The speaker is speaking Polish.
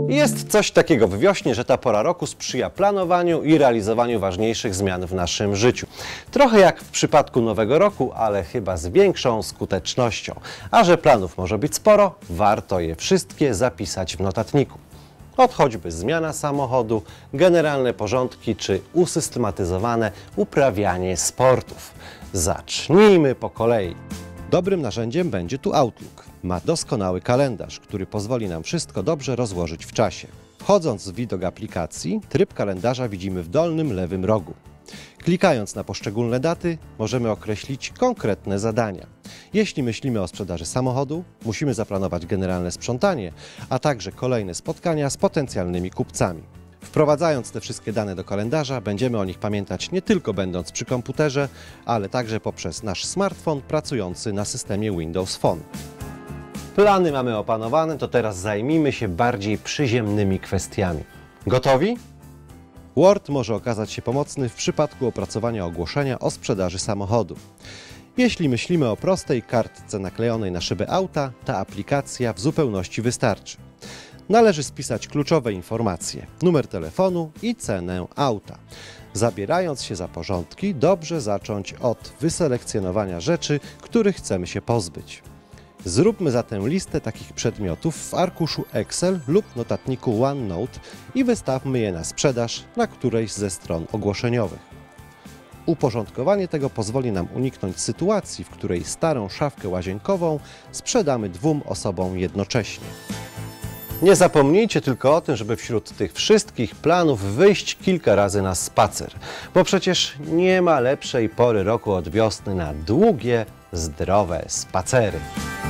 Jest coś takiego w wiośnie, że ta pora roku sprzyja planowaniu i realizowaniu ważniejszych zmian w naszym życiu. Trochę jak w przypadku Nowego Roku, ale chyba z większą skutecznością. A że planów może być sporo, warto je wszystkie zapisać w notatniku. Od choćby zmiana samochodu, generalne porządki czy usystematyzowane uprawianie sportów. Zacznijmy po kolei. Dobrym narzędziem będzie tu Outlook. Ma doskonały kalendarz, który pozwoli nam wszystko dobrze rozłożyć w czasie. Wchodząc w widok aplikacji, tryb kalendarza widzimy w dolnym lewym rogu. Klikając na poszczególne daty, możemy określić konkretne zadania. Jeśli myślimy o sprzedaży samochodu, musimy zaplanować generalne sprzątanie, a także kolejne spotkania z potencjalnymi kupcami. Wprowadzając te wszystkie dane do kalendarza, będziemy o nich pamiętać nie tylko będąc przy komputerze, ale także poprzez nasz smartfon pracujący na systemie Windows Phone. Plany mamy opanowane, to teraz zajmijmy się bardziej przyziemnymi kwestiami. Gotowi? Word może okazać się pomocny w przypadku opracowania ogłoszenia o sprzedaży samochodu. Jeśli myślimy o prostej kartce naklejonej na szybę auta, ta aplikacja w zupełności wystarczy. Należy spisać kluczowe informacje, numer telefonu i cenę auta. Zabierając się za porządki, dobrze zacząć od wyselekcjonowania rzeczy, których chcemy się pozbyć. Zróbmy zatem listę takich przedmiotów w arkuszu Excel lub notatniku OneNote i wystawmy je na sprzedaż na którejś ze stron ogłoszeniowych. Uporządkowanie tego pozwoli nam uniknąć sytuacji, w której starą szafkę łazienkową sprzedamy dwóm osobom jednocześnie. Nie zapomnijcie tylko o tym, żeby wśród tych wszystkich planów wyjść kilka razy na spacer, bo przecież nie ma lepszej pory roku od wiosny na długie, zdrowe spacery.